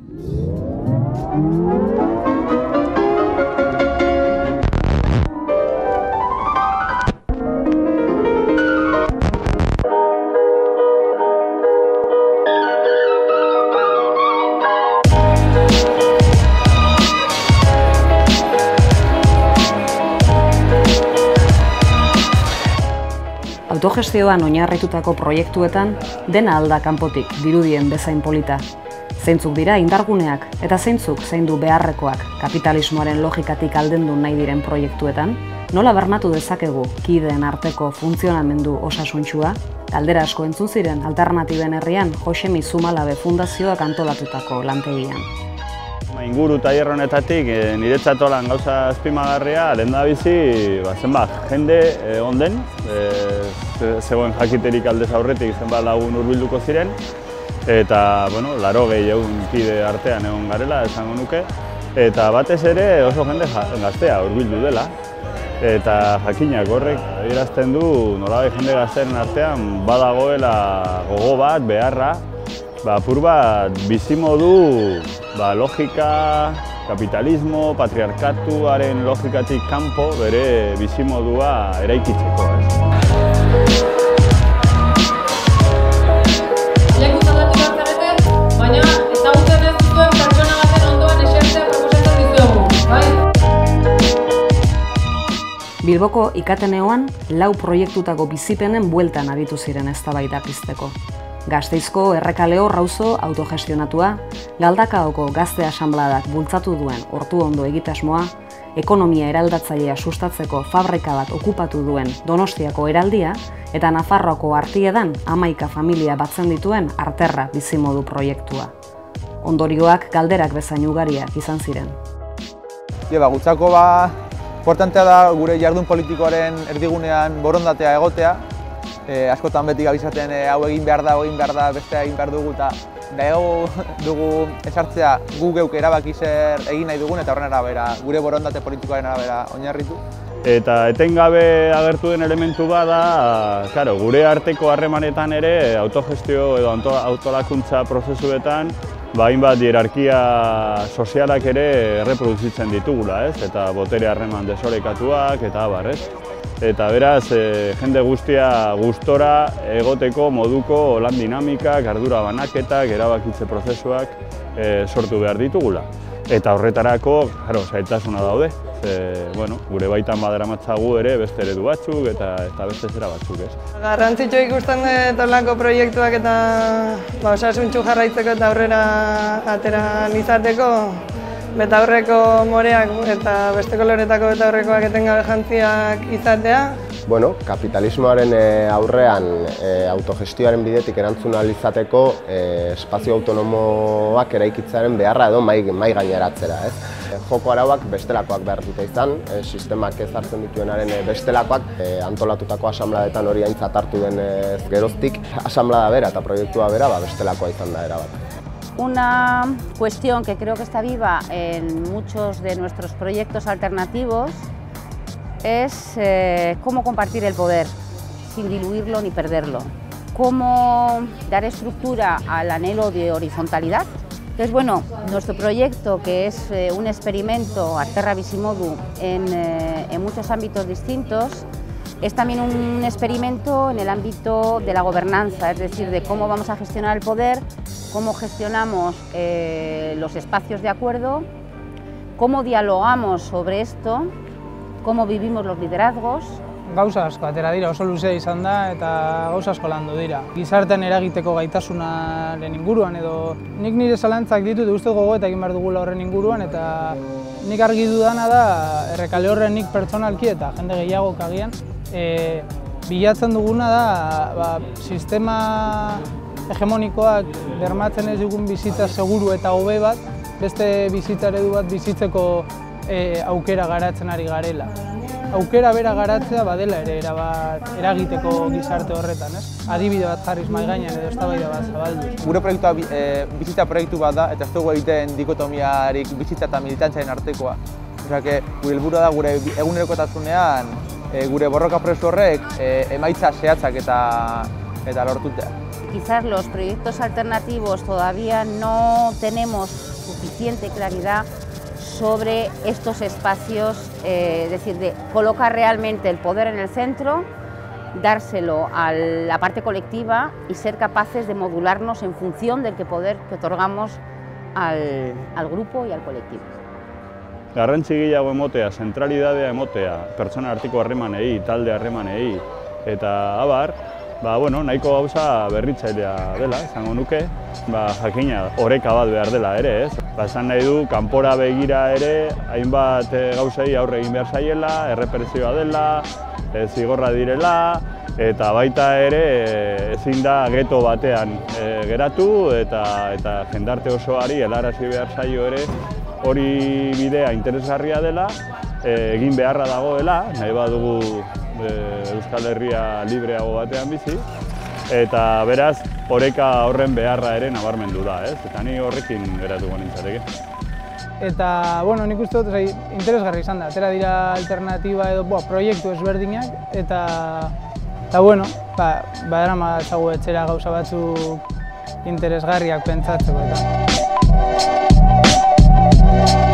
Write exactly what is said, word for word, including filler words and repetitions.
Autogestioan oinarritutako proiektuetan dena alda kanpotik dirudien bezain polita. Zeintzuk dira indarguneak eta zeintzuk zaindu beharrekoak kapitalismoaren logikatik aldendu nahi diren proiektuetan? Nola bermatu dezakegu kideen arteko funtzionamendu osasuntsua? Galdera asko entzun ziren alternatiben herrian Josemi Zumalabe Fundazioak antolatutako lantegian. Inguru tailer honetatik niretzat olan gauza azpimagarria lehendabizi zenbat jende egon den, zegoen jakiterik aldez aurretik zenbat lagun hurbilduko ziren, eta bueno, laurogei ehun kide artean egon garela esango nuke, eta batez ere oso jende gaztea hurbildu dela. Eta jakinak horrek adierazten du nolabait jende gaztearen artean badagoela gogo bat, beharra, apur bat bizimodu logika, kapitalismo, patriarkatuaren logikatik kanpo bere bizimodua eraikitzeko. Lekuz aldatu behar zarete, baina ezagutzen ez duzuen pertsona baten ondoan esertzea proposatzen dizuegu, bai? Bilboko Ikateneoan lau proiektutako bizipenen bueltan aritu ziren eztabaida pizteko. Gasteizko Errekaleo Rauzo autogestionatua, Galdakaoko Gazte Asanbladak bultzatu duen hortu ondo egitasmoa, ekonomia eraldatzailea sustatzeko fabrika bat okupatu duen Donostiako Heraldia eta Nafarroako Artiedan hamaika familia batzen dituen Arterra bizimodu proiektua. Ondorioak galderak bezain ugariak izan ziren. Ba, gutzako ba, importantea da gure jardun politikoaren erdigunean borondatea egotea. E, askotan beti gabizaten e, hau egin behar da, hau egin behar da, bestea egin behar dugu, eta nahiago dugu esartzea gu geuk erabaki zer egin nahi dugun eta horren arabera, gure borondate politikoaren arabera oinarritu. Eta etengabe agertu den elementu bada, claro, gure arteko harremanetan ere autogestio edo autolakuntza prozesuetan hainbat hierarkia sozialak ere erreproduzitzen ditugula, ez? Eta botere harreman desorekatuak eta abar, ez? Eta beraz, e, jende guztia gustora egoteko moduko lan dinamikak, ardura banaketak, erabakitze prozesuak e, sortu behar ditugula. Eta horretarako, jaro, zailtasuna daude. Ze, bueno, gure baitan badaramatzagu ere beste eredu batzuk eta, eta beste zera batzuk, ez. Garrantzitsua ikusten dut olako proiektuak eta ba, osasuntsu jarraitzeko eta aurrera atera izateko. Betaurreko moreak eta beste koloretako betaurrekoak etengabe jantziak izatea. Bueno, kapitalismoaren aurrean autogestioaren bidetik erantzun ahal izateko espazio autonomoak eraikitzearen beharra edo mai gaineratzera. Joko arauak bestelakoak behar dute izan, sistemak ezartzen dituenaren bestelakoak, antolatutako asanbladetan hori aintzat hartu den geroztik, asanblada bera eta proiektua bera bestelakoa izan da erabat. Una cuestión que creo que está viva en muchos de nuestros proyectos alternativos es eh, cómo compartir el poder sin diluirlo ni perderlo. Cómo dar estructura al anhelo de horizontalidad. Entonces, bueno, nuestro proyecto, que es eh, un experimento Arterra Bizimodu en, eh, en muchos ámbitos distintos, es también un experimento en el ámbito de la gobernanza, es decir, de cómo vamos a gestionar el poder, cómo gestionamos eh, los espacios de acuerdo, cómo dialogamos sobre esto, cómo vivimos los liderazgos. Gauza asko atera dira, oso luzea izan da eta gauza asko landu dira. Gizartean eragiteko gaitasunaren inguruan edo nik nire zalantzak ditut uste gogoeta egin behar dugula horren inguruan eta nik argi dudana da Errekale horren nik pertsonalki eta jende gehiago kagian e, bilatzen duguna da ba, sistema hegemonikoak bermatzen ez dugun bizitza seguru eta hobe bat, beste bizitza eredu bat bizitzeko e, aukera garatzen ari garela. Aukera bera garatzea badela ere erabat eragiteko gizarte horretan, ez? Adibide bat jarriz mahai gainean edo eztabaida bat zabalduz. Gure proiektua e, bizitza proiektu bat da eta ez dugu egiten dikotomiarik bizitza eta militantzaren artekoa. Osea, gure helburua da gure egunerokotasunean e, gure borroka prozesu horrek e, emaitza zehatzak eta eta lortutea. Quizás los proyectos alternativos todavía no tenemos suficiente claridad sobre estos espacios, eh, es decir, de colocar realmente el poder en el centro, dárselo a la parte colectiva y ser capaces de modularnos en función del que poder que otorgamos al, al grupo y al colectivo. Garrantzi gehiago emotea, zentralidadea emotea, pertsona arteko harremanei, talde harremanei, eta abar, ba, bueno, nahiko gauza berritzailea dela, izango nuke, ba, jakina oreka bat behar dela ere, ez? Ba, esan nahi du, kanpora begira ere, hainbat gauzei aurre egin behar zaiela, errepresioa dela, e, zigorra direla, eta baita ere ezin da geto batean e, geratu, eta, eta jendarte osoari helarazi behar zaio ere, hori bidea interesgarria dela, e, egin beharra dagoela, nahi badugu Euskal Herria libreago batean bizi, eta beraz, oreka horren beharra ere nabarmendu da, ez? Eta ni horrekin geratuko nintzateke. Eta, bueno, nik uste dut, ozai, interesgarri izan da, atera dira alternatiba edo, boa, proiektu ezberdinak, eta, eta bueno, ba, badara mazagu etxera gauza batzuk interesgarriak pentsatzeko, eta.